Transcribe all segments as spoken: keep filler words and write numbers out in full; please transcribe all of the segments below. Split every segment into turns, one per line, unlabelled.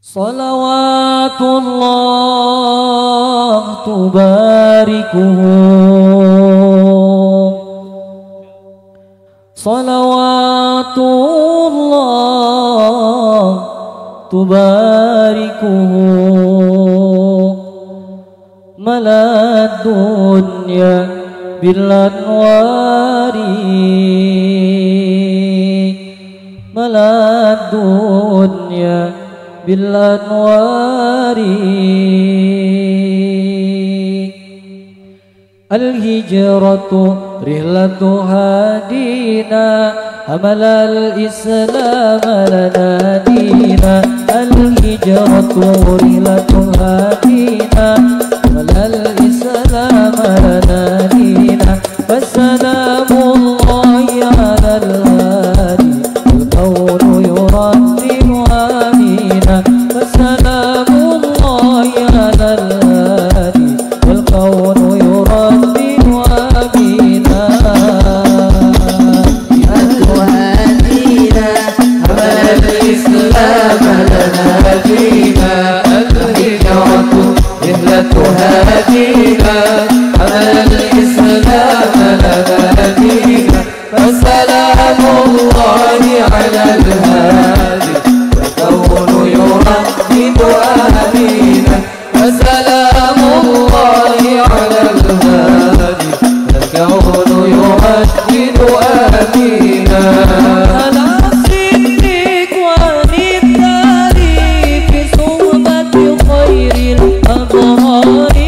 Salawatullah tubarikuhu, salawatullah tubarikuhu, malad dunya bil anwari, malad dunya bil anwari. Al-hijratu rihlatu hadina, hamalal islam lana dina. Al-hijratu rihlatu hadina, hamalal islam lana dina. Wassalamullahi ala al-hadi, al-qawlu yuraddimu amina. Wassalamullahi ala al-hadi, al-qawlu yuraddimu amina.
Al-hadina, hamal al-islam lana dina. Al-hijratu rihlatu hadina, hamal al-islam lana dina. Wassalamullahi ala al-hadi, al-qawlu yuraddimu amina. Wassalamullahi ala al-hadi, al-qawlu yuraddimu amina.
Ala siddiq wa nidari fi suhbati khairil abrari.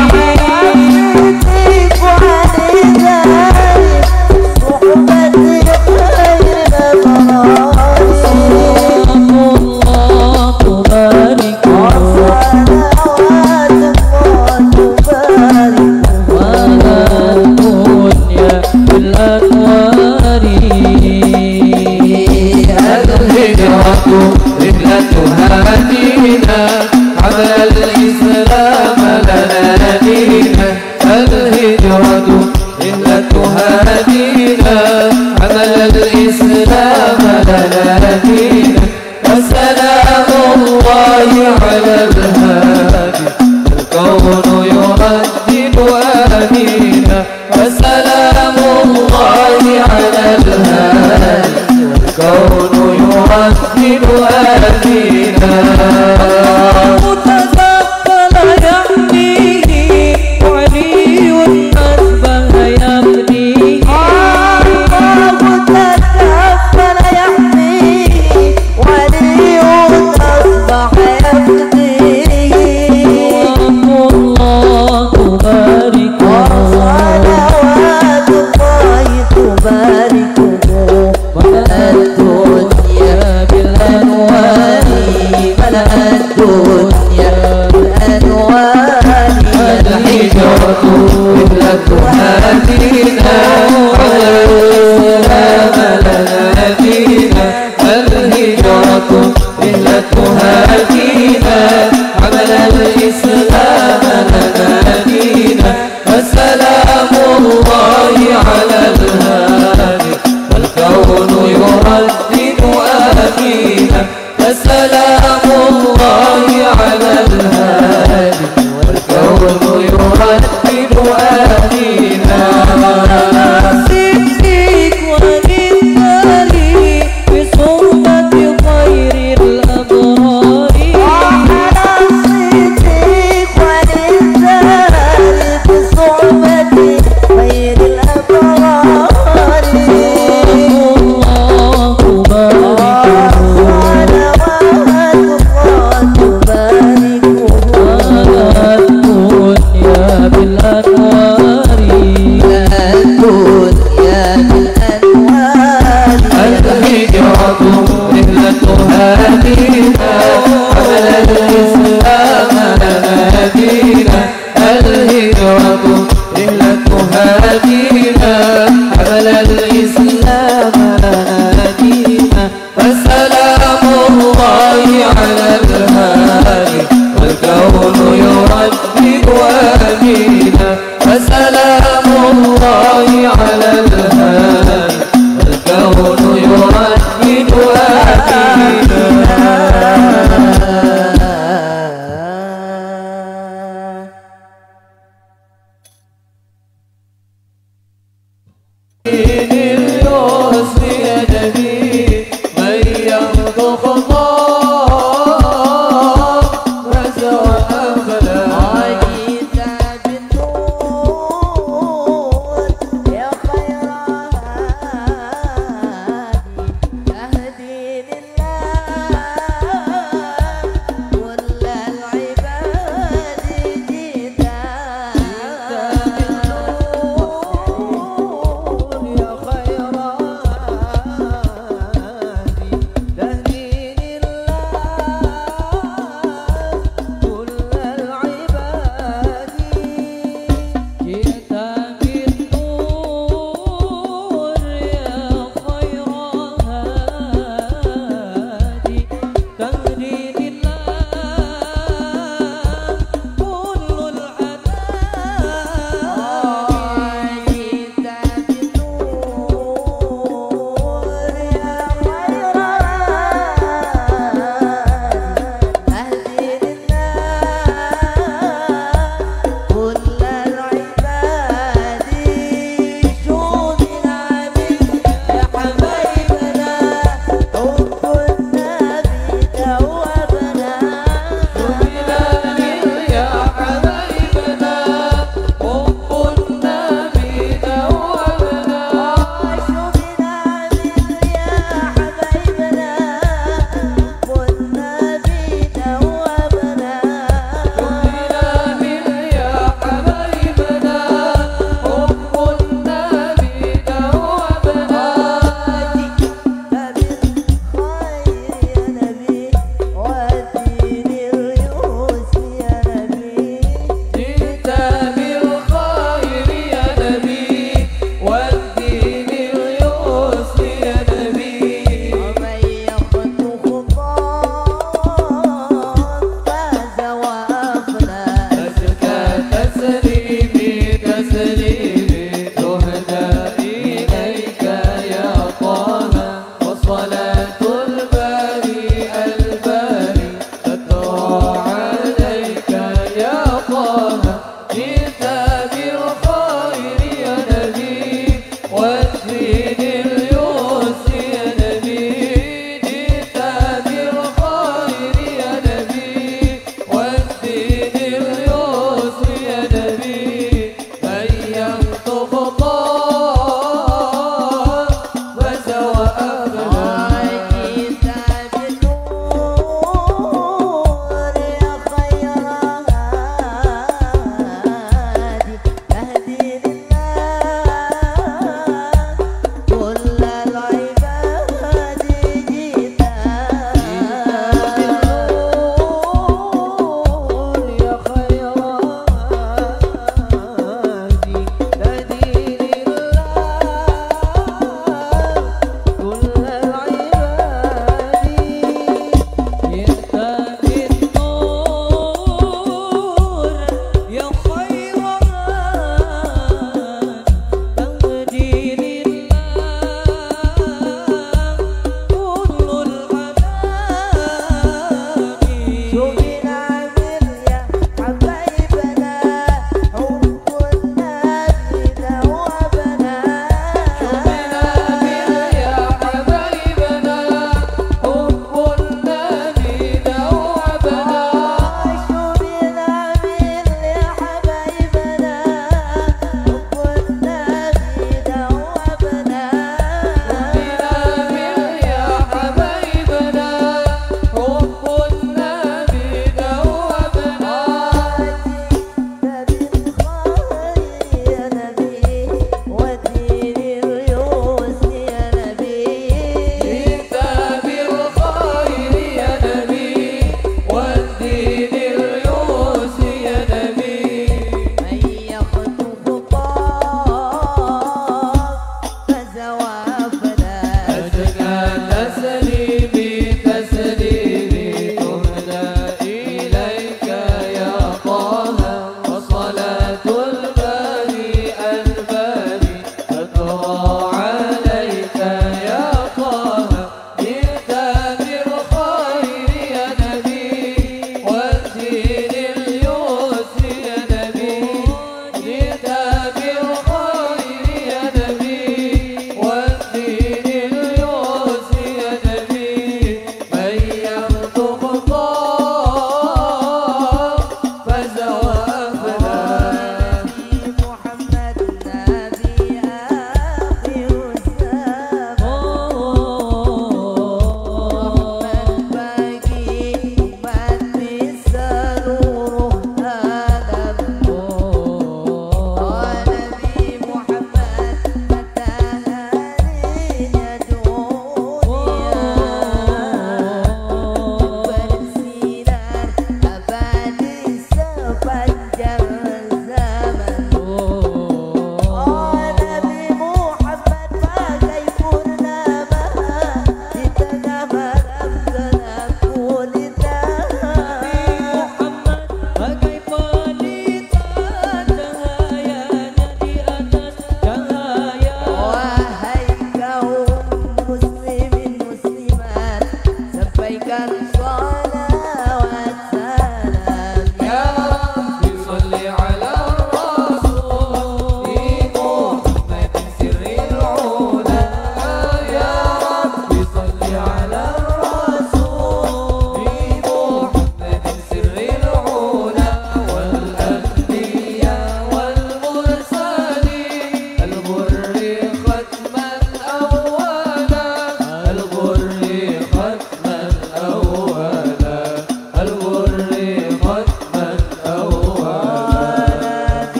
رحلة هادينا، حمل الإسلام لنا دينا. الهجرة رحلة هادينا، حمل الإسلام لنا دينا. وسلام الله على الهادي، الكون يردد آمينا. وسلام الله على الهادي، الكون يردد آمينا.
متكفل يهديه وعلي أصبح يهديه.
متكفل يهديه وعلي أصبح يهديه.
الله تبارك،
وصلوات الله تباركه. الدنيا بالأنوار، ملأ الدنيا بالأنوار.
الهجرة رحلة هادينا، على الإسلام لنا دينا. الهجرة رحلة هادينا، حمل الإسلام لنا دينا. وسلام الله على الهادي، والكون يردد آمينا. وسلام الله على الهادي، والكون يردد آمينا.
صديق ونبالي بصحبة خير الأبرار.
على الصديق والإنزال بصحبة خير الأبرار.
الله تبارك،
صلوات الله تباركه.
على الدنيا بالأنوار.
الدنيا بالأنوار.
الهجرة رحلة هادينا، حمل الإسلام لنا دينا. الهجرة رحلة هادينا، حمل الإسلام لنا دينا. وسلام الله على الهادي، والكون يردد آمينا. وسلام الله على الهادي، والكون يردد آمينا.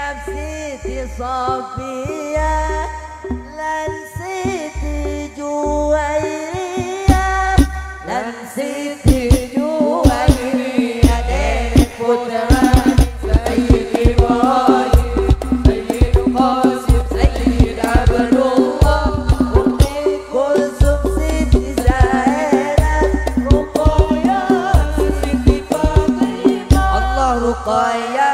Siti Sofia lan Siti Juwairiyah lan Siti Juwairiyah Derek putra Sayyid Ibrahim Sayyid Qasim Sayyid Abdullah Ummi Kulsum Siti Zainab Ruqayyah Siti Fatimah Allah Ruqayyah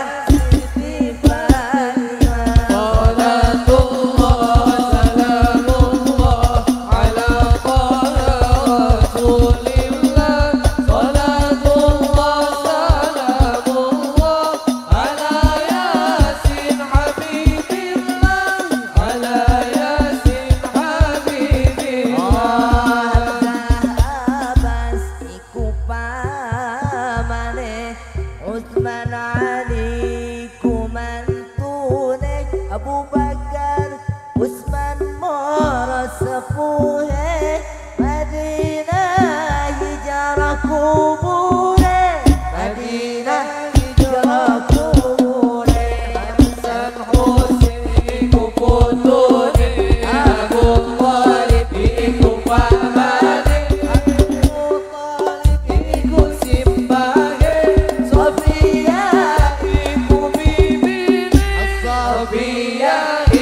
Abu Bakar Usman Mora sepuhe Madinah hijrah kubure Madinah hijrah kubure Hasan Husain iku putune Abu Thalib iku pamane Abu Thalib iku simbahe Sofia iku bibine Sofia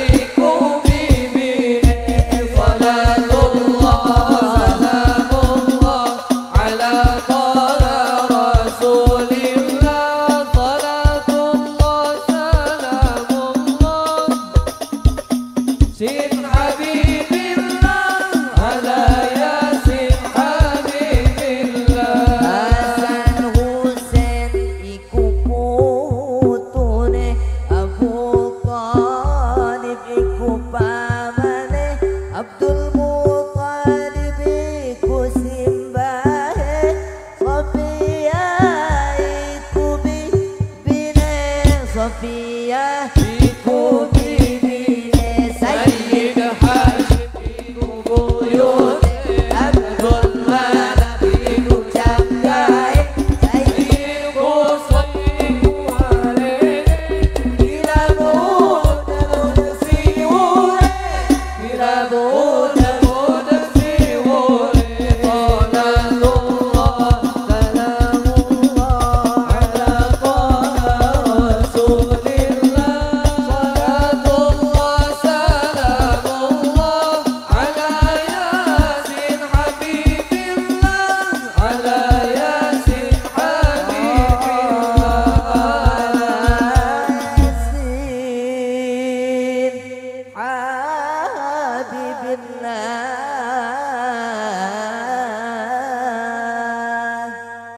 Sofia iku bibine Sayyid Hashim iku buyute Abdul Manaf iku jagae Sayyid Qusay iku walene Bila muda muda siwure Bila muda muda siwure Salatullah salamullah ala Habibillah